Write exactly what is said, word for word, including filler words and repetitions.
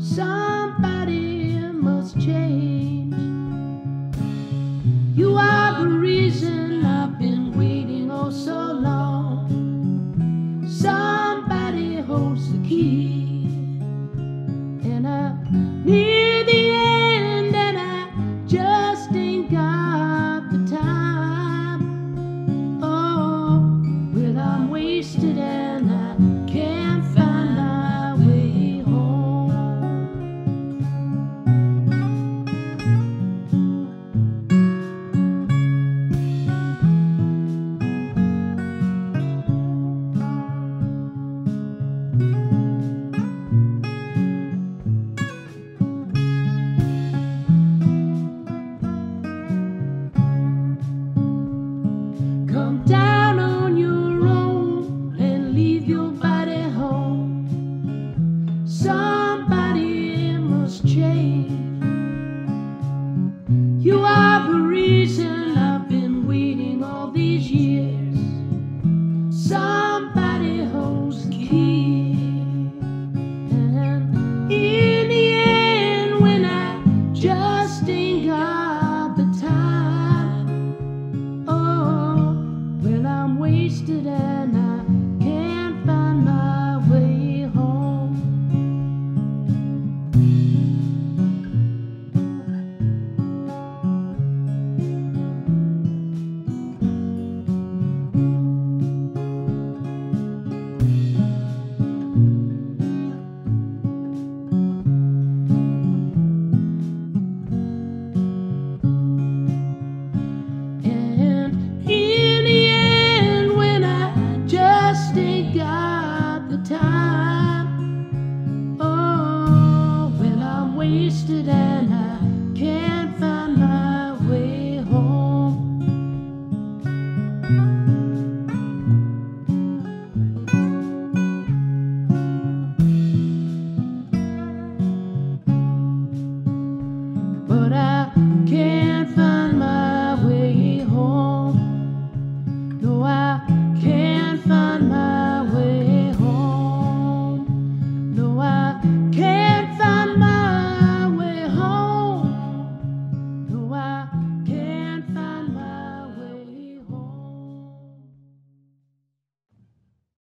Somebody must change. You are the reason I've been waiting oh so long. Somebody holds the key, and I'm near the end, and I just ain't got the time. Oh, well, I'm wasted and I can't find my way home. Come down on your own and leave your body home. Somebody must change. You are the reason I've been waiting all these years. Somebody holds the key, and in the end, when I just ain't got the time, oh, well, I'm wasted and I can't find my way home. And in the end, when I just ain't got the time, oh, well, I'm wasted and I can't find my way home. But I can't find